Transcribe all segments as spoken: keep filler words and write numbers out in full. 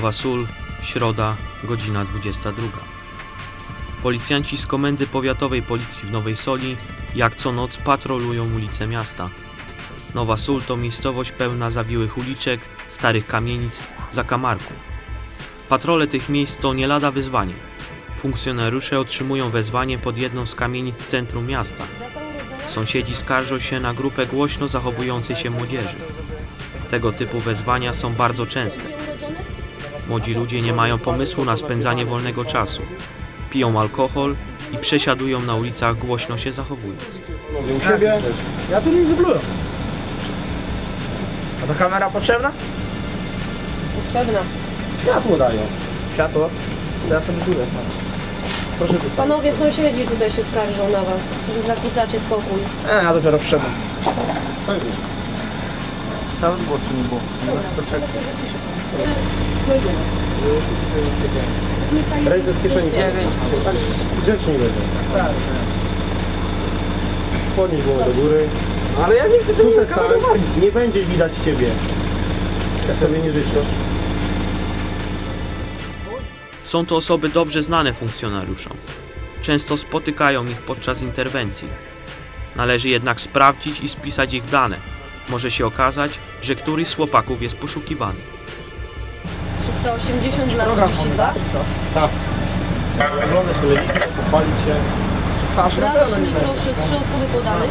Nowa Sól, środa, godzina dwudziesta druga. Policjanci z Komendy Powiatowej Policji w Nowej Soli jak co noc patrolują ulice miasta. Nowa Sól to miejscowość pełna zawiłych uliczek, starych kamienic, zakamarków. Patrole tych miejsc to nie lada wyzwanie. Funkcjonariusze otrzymują wezwanie pod jedną z kamienic centrum miasta. Sąsiedzi skarżą się na grupę głośno zachowującej się młodzieży. Tego typu wezwania są bardzo częste. Młodzi ludzie nie mają pomysłu na spędzanie wolnego czasu. Piją alkohol i przesiadują na ulicach głośno się zachowując. Mówię u siebie, ja tu nie zbluję. A to kamera potrzebna? Potrzebna. Światło dają. Światło? Ja sobie tu jest. Proszę tu. Panowie sąsiedzi tutaj się skarżą na was, że zakłócacie spokój. E, ja dopiero przyszedłem. Pewnie. Tam było czy nie było? Poczekaj. Ręce z kieszeni. Tak grzecznie będzie. Podnieś głowę do góry. Ale ja nie chcę Tu żeby se stań. Nie będzie widać ciebie. Jak sobie nie życzesz. Są to osoby dobrze znane funkcjonariuszom. Często spotykają ich podczas interwencji. Należy jednak sprawdzić i spisać ich dane. Może się okazać, że któryś z chłopaków jest poszukiwany. trzysta osiemdziesiąt lat trzydzieści dwa. Tak. Ogląda się lewicę, pochwalić się. Twarz na pewno Dalszy nie będzie. proszę, trzy osoby podane.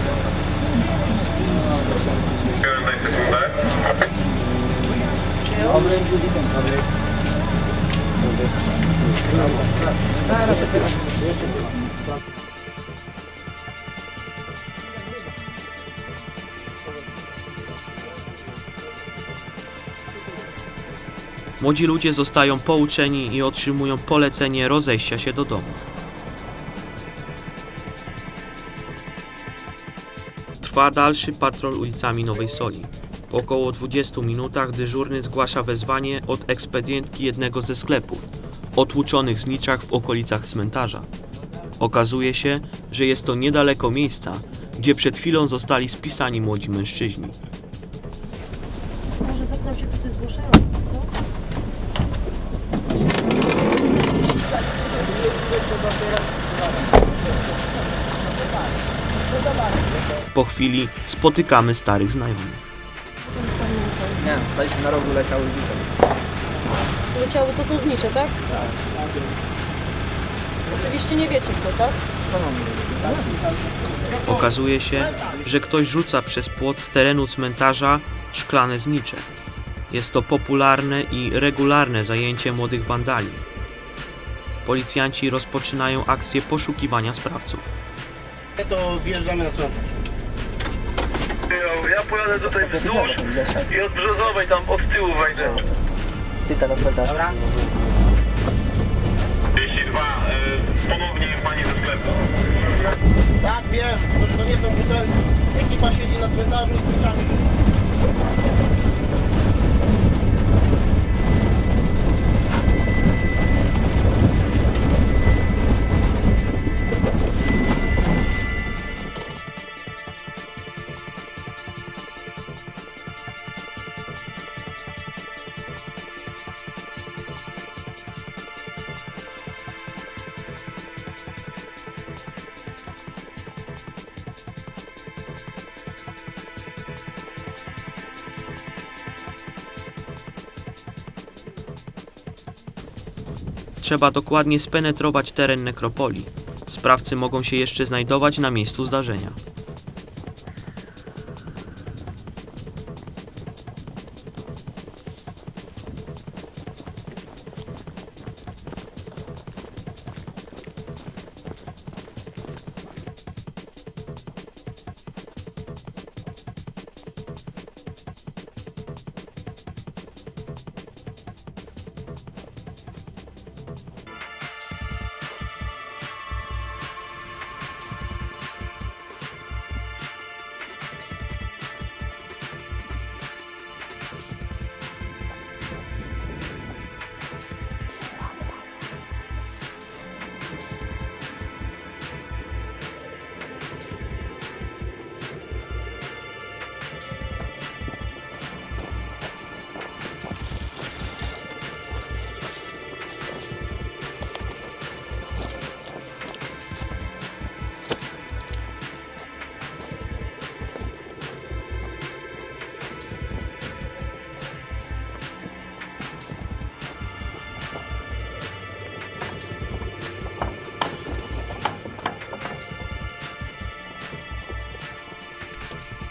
Młodzi ludzie zostają pouczeni i otrzymują polecenie rozejścia się do domów. Trwa dalszy patrol ulicami Nowej Soli. Po około dwudziestu minutach dyżurny zgłasza wezwanie od ekspedientki jednego ze sklepów, o tłuczonych zniczach w okolicach cmentarza. Okazuje się, że jest to niedaleko miejsca, gdzie przed chwilą zostali spisani młodzi mężczyźni. Może zapytam się, kto to jest zgłaszający, co? Po chwili spotykamy starych znajomych. Nie, staliśmy na rogu, leciały znicze. Leciały to są znicze, tak? Tak. Oczywiście nie wiecie kto, tak? Okazuje się, że ktoś rzuca przez płot z terenu cmentarza szklane znicze. Jest to popularne i regularne zajęcie młodych wandali. Policjanci rozpoczynają akcję poszukiwania sprawców. To wjeżdżamy na cmentarz. Ja pojadę tutaj wzdłuż i od Brzozowej tam od tyłu wejdę. Ty teraz cmentarz. Dobra. trzydzieści dwa, y, ponownie pani ze sklepu. Tak, wiem, to, że to nie są butelki. Ekipa siedzi na cmentarzu i słyszami. Trzeba dokładnie spenetrować teren nekropolii. Sprawcy mogą się jeszcze znajdować na miejscu zdarzenia.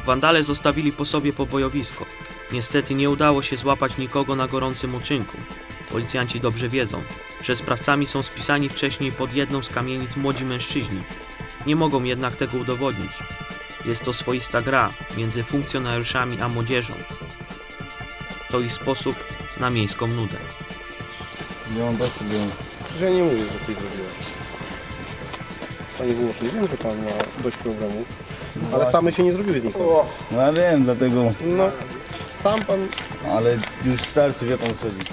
Wandale zostawili po sobie pobojowisko. Niestety nie udało się złapać nikogo na gorącym uczynku. Policjanci dobrze wiedzą, że sprawcami są spisani wcześniej pod jedną z kamienic młodzi mężczyźni. Nie mogą jednak tego udowodnić. Jest to swoista gra między funkcjonariuszami a młodzieżą. To ich sposób na miejską nudę. Gdzie on dosyć był? Że nie mówię, że ty zrobiłeś. Panie Włoszy, wiem, że pan ma dość problemów, ale same się nie zrobiły z nikogo. No ja wiem, dlatego, No, sam pan... ale już starczy, wie pan co chodzi.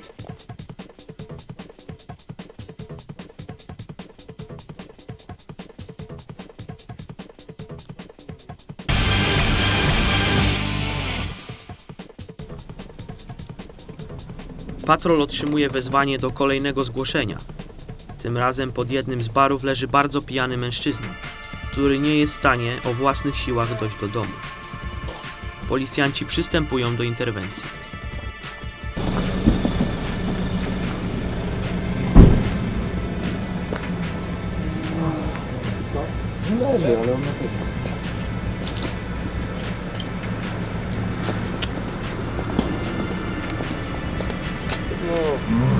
Patrol otrzymuje wezwanie do kolejnego zgłoszenia. Tym razem pod jednym z barów leży bardzo pijany mężczyzna, który nie jest w stanie o własnych siłach dojść do domu. Policjanci przystępują do interwencji. Leży, ale on na pewno. No.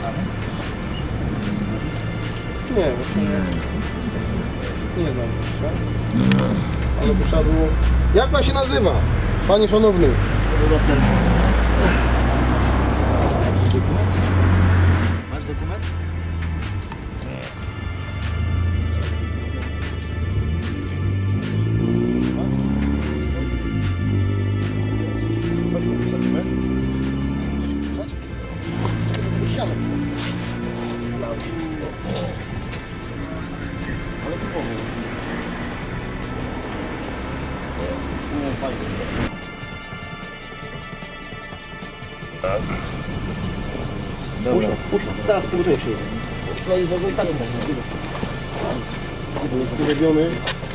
Nie, właśnie nie. Nie znam jeszcze. Ale by trzeba było... Jak pan się nazywa? Panie szanowny. Obywatel. Dokument? Masz dokument? Ale to powiem. Nie, fajnie. Dobra. Puść, teraz pogotuję się. No i w ogóle i tak można. Jest urobiony.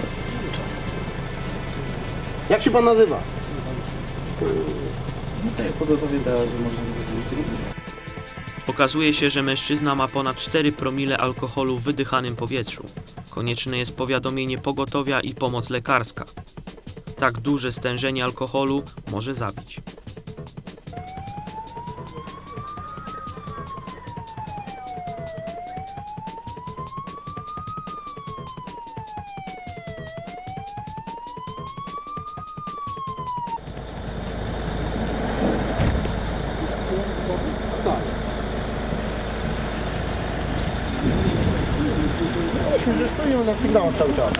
Jak się pan nazywa? Pogotowie da, że można wyjść. Okazuje się, że mężczyzna ma ponad cztery promile alkoholu w wydychanym powietrzu. Konieczne jest powiadomienie pogotowia i pomoc lekarska. Tak duże stężenie alkoholu może zabić. Myśmy, że stoją na sygnałach cały czas.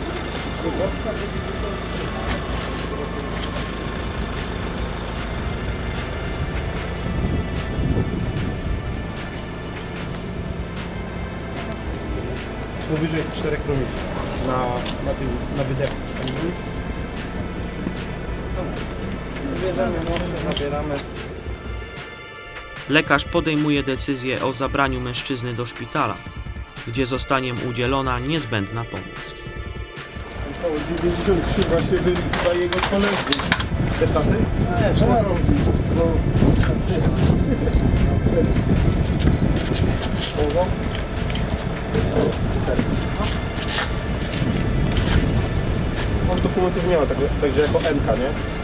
Powyżej czterech promili na, na tym, na wydechu. Bierzemy, może nabieramy. Lekarz podejmuje decyzję o zabraniu mężczyzny do szpitala, gdzie zostanie mu udzielona niezbędna pomoc. Około dziewięćdziesiąt trzy właśnie byli chyba jego koledzy. Też tacy? Nie, przepraszam. On dokumentów nie ma, także, także jako M K, nie?